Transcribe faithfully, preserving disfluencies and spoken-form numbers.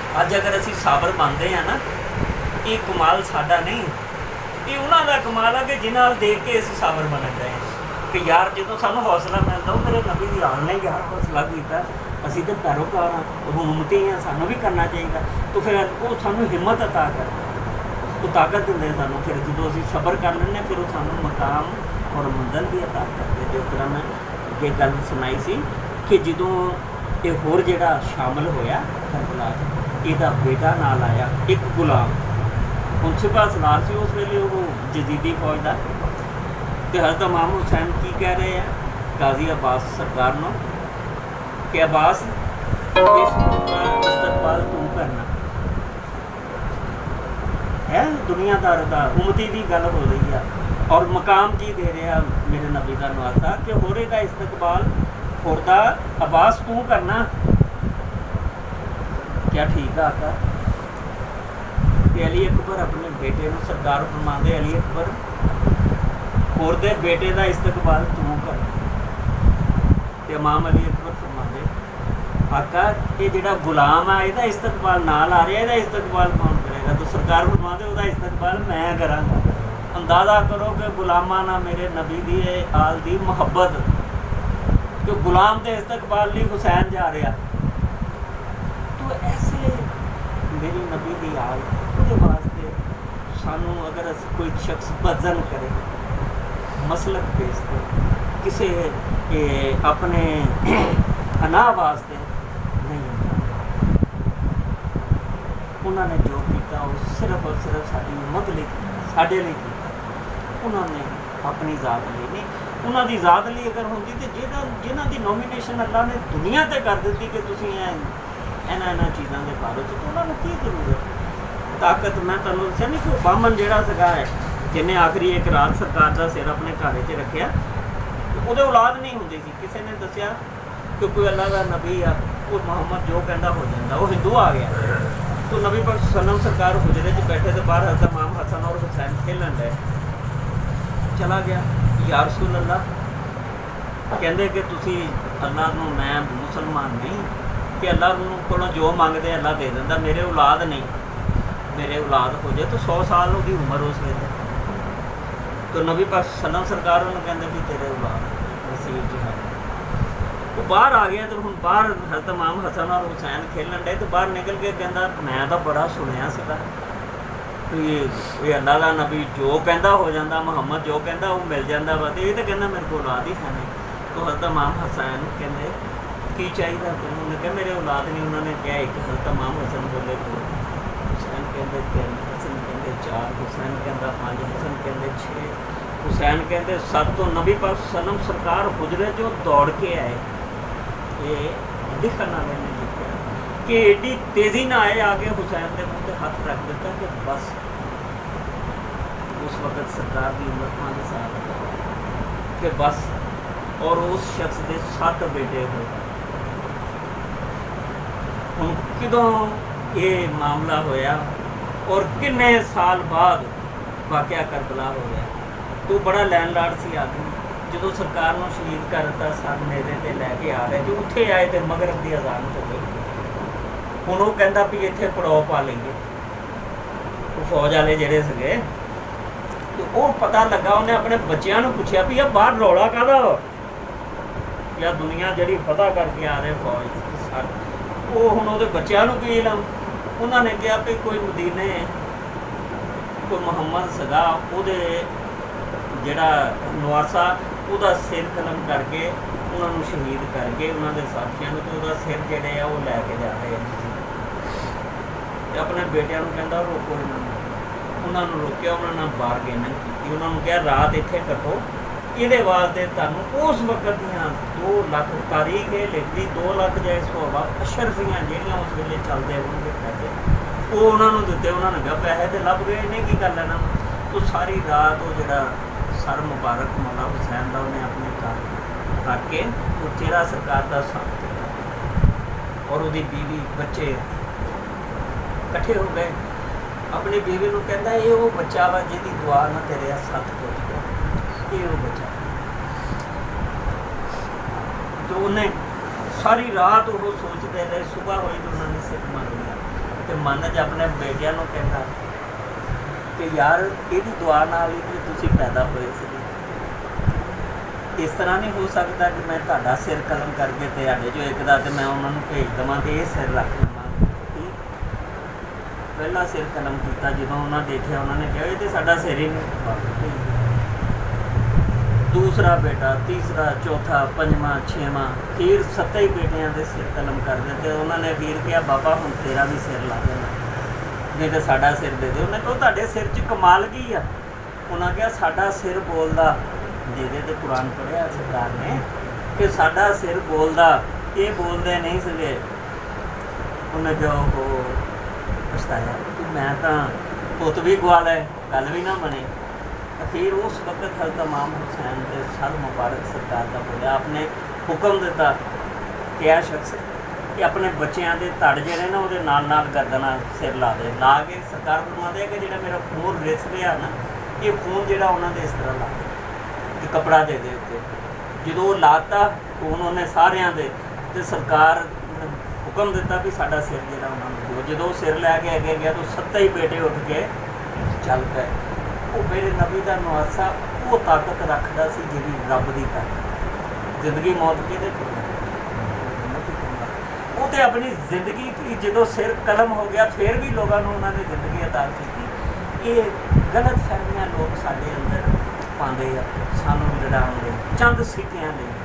अज अगर असी साबर बनते हैं ना, ये कमाल साडा नहीं, ये उन्हों का कमाल है कि जिन्होंने देख के असी साबर बनन रहे हैं कि यार जो सानू हौसला मिलता वो मेरे नबी की आल ने यार हौसला किया, असी तो पैरोकार हाँ, हुकूमती हैं, सानू भी करना चाहिए। तो फिर वो सानू हिम्मत अता कर, वो ताकत देंगे सानू। फिर जो असी सबर कर लें फिर वो सानू मकाम और मंजिल भी अता करते। जिस तरह मैं ये गल सुनाई सी कि जो ये होर जिहड़ा शामिल होया करबला इहदा बेटा नाल आया एक गुलाम मुनसिपा सलार से उस वेले वो जदीदी फौज का। तो हज़रत इमाम हुसैन की कह रहे हैं गाजी अब्बास सरकार नूं कि अब्बास इस इस्तकबाल तू करना है, दुनियादार का उम्मती की गल हो रही है और मकाम की दे रहा मेरे नबी का नवासा कि होरे का इस्तकबाल होरदा अब्बास तू करना। क्या ठीक है आका? अली अकबर अपने बेटे को सरकार फरमाते अली अकबर होर दे बेटे का इस्तकबाल तू कर। तो इमाम अली अकबर फरमाते आका ये जिहड़ा गुलाम है इसका इस्तकबाल नाल आ रहा, इसका इस्तकबाल कौन करेगा? तो सरकार फरमाते उसका इस्तकबाल मैं करांगा। अंदाज़ा करो कि गुलामा ना मेरे नबी की आल की मुहब्बत कि गुलाम के इस्तकबाल लिए हुसैन जा रहा। तो ऐसे मेरी नबी की आल उसके वास्ते सानू अगर कोई शख्स बजन करे मसलक पेश दे किसी अपने अना वास्ते नहीं, उन्होंने जो किया वो सिर्फ और सिर्फ साड़ी उम्मत लिए साढ़े लिए किया। उन्होंने अपनी ज़ात लिए नहीं, उन्होंने ज़ात लिए अगर होंगी तो जिन्हों जिन्हों की नॉमिनेशन अल्लाह ने दुनिया से कर दी कि तुम इन्होंने इन्होंने चीज़ों के बारे में, तो उन्होंने की जरूरत ताकत। मैं तुहानू दस्सिया नहीं कि बामन जिहड़ा सीगा है जिन्हें आखिरी एक रात सरकार का सिर अपने घर च रखिया, वो औलाद नहीं होंदी सी। किसी ने दस्सिया कि कोई अल्लाह का नबी आ वो मुहम्मद जो कहता हो जाता, वो हिंदू आ गया। तो नबी पाक सल्लम सरकार हुजरे च बैठे तो बाहर हज़रत इमाम हसन और हुसैन खेलन रहे, चला गया या रसूल अल्लाह कहते कि तुसी अल्लाह नूं मैं मुसलमान नहीं कि अल्लाह को जो मंगते अल्लाह दे दिंदा, मेरे औलाद नहीं, मेरे औलाद हो जाए तो सौ साल की उम्र उस वे। तो नबी पाक सल्लम सरकार उन्होंने कहते भी तेरे औलाद नसीब च है। वो बाहर आ गया तो हम बाहर हज़रत इमाम हसन और हुसैन खेलन डे, तो बाहर निकल के कहता मैं तो बड़ा सुनिया सीगा तो ये ये अल्लाह का नबी जो कहता हो जाता, मुहम्मद जो कहता वो मिल जाता वा, तो ये तो कहना मेरे को औलाद ही है नहीं। तो हज़रत इमाम हसन कहते की चाहिए तेन? उन्होंने कहा मेरे औलाद नहीं। उन्होंने कहा एक हज़रत इमाम हसन बोले दो, हुसैन कहते तीन, हसन कहते चार, हुसैन कहता पाँच, हसन कहते छः, हुसैन कहते सत्त। तो नबी पाक सल्लम सरकार हुजरे जो दौड़ के आए, ये लिखन वाले ने लिखा कि एडी तेज़ी ना आए आगे हुसैन के मुँह पर हाथ रख दिता कि बस। उस वक्त सरकार की उम्र पाँच साल कि बस, और उस शख्स के सत्त बेटे हो। हुण किदों ये मामला होया और किन्ने साल बाद वाक़या करबला हो गया। तो बड़ा लैंडलॉर्ड सी आदमी, जो सरकार को शहीद करता सर मेरे ते लैके आ रहे, जो उत्थे आए तो मगरब की अजान हो गई। हुण वो कहता भी इत्थे पड़ाव पा लेंगे फौज वाले जेडे सगे। तो वो पता लगा, उन्हें अपने बच्चों को पूछा भी यह बाहर रौला काहदा या दुनिया जी फतह करके आ रहे फौज सर। वो हुण उहदे बच्चों को की इलम, उन्होंने कहा भी कोई मदीने कोई मुहम्मद सगा उहदे जिहड़ा नवासा उहदा सिर कलम करके उन्होंने शहीद करके उन्होंने साथियों को, तो उहदा सिर जिहड़े आ वो लैके जा रहे हैं। अपने बेटिया को कहता रोको इन्होंने, उन्होंने रोकया, उन्होंने बारगेनिंग की, उन्होंने कहा रात इत्थे कटो, ये वास्ते तुहानूं उस वक्त दियाँ दो लख तारीख है लिखती दो लख जाए सौवा अशरफियाँ ਜਿਹੜੀਆਂ उस वेले चलते होंगे पैसे वो उन्होंने दिते। उन्होंने कहा पैसे तो लभ गए, इन्हें की कर लेना। तो सारी रात वो जो सर मुबारक मौला हुसैन का उन्हें अपने घर रख के वो चेहरा सरकार का साथ दिया और वो बीवी बच्चे इकट्ठे हो गए। अपनी बीवी को कहता ये वो बच्चा वा जिहदी दुआ ना तेरे सत्त पहुँच गया, ये वो बच्चा। तो उन्हें सारी रात वो सोचते रहे, सुबह हुई तो उन्होंने सिर मार लिया। ਤੇ ਮਨ 'ਚ ਆਪਣੇ ਬੇਟਿਆਂ ਨੂੰ ਕਹਿੰਦਾ ਕਿ ਯਾਰ ਇਹਦੀ ਦੁਆ ਨਾਲ ਹੀ ਤੇ ਤੁਸੀਂ ਪੈਦਾ ਹੋਏ ਸੀ। ਇਸ ਤਰ੍ਹਾਂ ਨਹੀਂ ਹੋ ਸਕਦਾ ਕਿ ਮੈਂ ਤੁਹਾਡਾ ਸਿਰ ਕਲਮ ਕਰਕੇ ਤੇ ਤੁਹਾਡੇ 'ਚੋਂ ਇੱਕ ਦਾ ਤੇ ਮੈਂ ਉਹਨਾਂ ਨੂੰ ਭੇਜ ਦੇਵਾਂ ਤੇ ਇਹ ਸਿਰ ਰੱਖ ਲਵਾਂ। ਪਹਿਲਾ ਸਿਰ ਕਲਮ ਕੀਤਾ ਜਦੋਂ ਉਹਨਾਂ ਦੇਖਿਆ, ਉਹਨਾਂ ਨੇ ਕਿਹਾ ਇਹ ਤੇ ਸਾਡਾ ਸਿਰ ਹੀ ਨਹੀਂ। ਦੂਸਰਾ ਬੇਟਾ, ਤੀਸਰਾ, ਚੌਥਾ, ਪੰਜਵਾਂ, ਛੇਵਾਂ, ਫਿਰ ਸੱਤੇ ਹੀ ਬੇਟਿਆਂ ਦੇ ਸਿਰ ਕਲਮ ਕਰ ਦਿੱਤੇ। ਉਹਨਾਂ ਨੇ ਫਿਰ ਕਿਹਾ ਬਾਬਾ ਹੁਣ ਤੇਰਾ ਵੀ ਸਿਰ ਲਾ ਦੇਣਾ, ਨਹੀਂ ਤਾਂ ਸਾਡਾ ਸਿਰ ਦੇ ਦੇ। ਉਹਨੇ ਕਿਹਾ ਤੁਹਾਡੇ ਸਿਰ 'ਚ ਕਮਾਲ ਕੀ ਆ? ਉਹਨਾਂ ਕਿਹਾ ਸਾਡਾ ਸਿਰ ਬੋਲਦਾ, ਜਿਹਦੇ ਤੇ ਕੁਰਾਨ ਪੜ੍ਹਿਆ ਸਰਕਾਰ ਨੇ ਕਿ ਸਾਡਾ ਸਿਰ ਬੋਲਦਾ, ਇਹ ਬੋਲਦੇ ਨਹੀਂ ਸੀਗੇ। ਉਹਨੇ ਕਿਹਾ ਉਹ ਪਛਤਾਇਆ ਕਿ ਮੈਂ ਤਾਂ ਪੁੱਤ ਵੀ ਗਵਾ ਲਏ, ਗੱਲ ਵੀ ਨਾ ਬਣੇ। ਫਿਰ ਉਸ ਵਕਤ ਹਜ਼ਰਤ ਇਮਾਮ ਹੁਸੈਨ ਦੇ ਸਰ ਮੁਬਾਰਕ ਸਰਕਾਰ ਦਾ ਬੋਲਿਆ, ਆਪਨੇ ਹੁਕਮ ਦਿੱਤਾ ਕਿ ਇਹ ਸ਼ਖਸ ਕਿ ਆਪਣੇ ਬੱਚਿਆਂ ਦੇ ਧੜ ਜਿਹੜੇ ਨਾ ਉਹਦੇ ਨਾਲ ਨਾਲ ਗਰਦਨਾਂ ਸਿਰ ਲਾ ਦੇ। ਲਾ ਕੇ ਸਰਕਾਰ ਫਰਮਾਉਂਦੇ ਕਿ ਜਿਹੜਾ ਮੇਰਾ ਖੂਨ ਰਿਸ ਰਿਹਾ ਨਾ, ਇਹ ਖੂਨ ਜਿਹੜਾ ਉਹਨਾਂ ਦੇ ਇਸ ਤਰ੍ਹਾਂ ਲਾ ਦੇ, ਕੱਪੜਾ ਦੇ ਦੇ ਉੱਤੇ। ਜਦੋਂ ਉਹ ਲਾਤਾ ਖੂਨ ਉਹਨੇ ਸਾਰਿਆਂ ਦੇ, ਤੇ ਸਰਕਾਰ ਹੁਕਮ ਦਿੱਤਾ ਵੀ ਸਾਡਾ ਸਿਰ ਜਿਹੜਾ ਉਹਨਾਂ ਨੂੰ ਦਿਓ। ਜਦੋਂ ਸਿਰ ਲੈ ਕੇ ਅੱਗੇ ਗਿਆ ਤਾਂ ਸੱਤੇ ਹੀ ਬੇਟੇ ਉੱਠ ਕੇ ਚੱਲ ਪਏ। ਉਹ ਮੇਰੇ ਨਬੀ ਦਾ ਨਵਾਸਾ ਉਹ ਤਾਕਤ ਰੱਖਦਾ ਸੀ ਜਿਹੜੀ ਰੱਬ ਦੀ ਤਾਕਤ। ਜ਼ਿੰਦਗੀ ਮੌਤ ਕਿਹਦੇ ਕੋਲ? ਉਹ ਤੇ ਆਪਣੀ ਜ਼ਿੰਦਗੀ ਦੀ ਜਦੋਂ ਸਿਰ ਕਲਮ ਹੋ ਗਿਆ ਫਿਰ ਵੀ ਲੋਕਾਂ ਨੂੰ ਉਹਨਾਂ ਨੇ ਜ਼ਿੰਦਗੀ ਅਤਾ ਕੀਤੀ। ਇਹ ਗਲਤ ਫਹਿਮੀਆਂ ਲੋਕ ਸਾਡੇ ਅੰਦਰ ਪਾਉਂਦੇ ਆ ਸਾਨੂੰ ਲੜਾਉਣ ਲਈ, ਚੰਦ ਸਿੱਕਿਆਂ ਲਈ।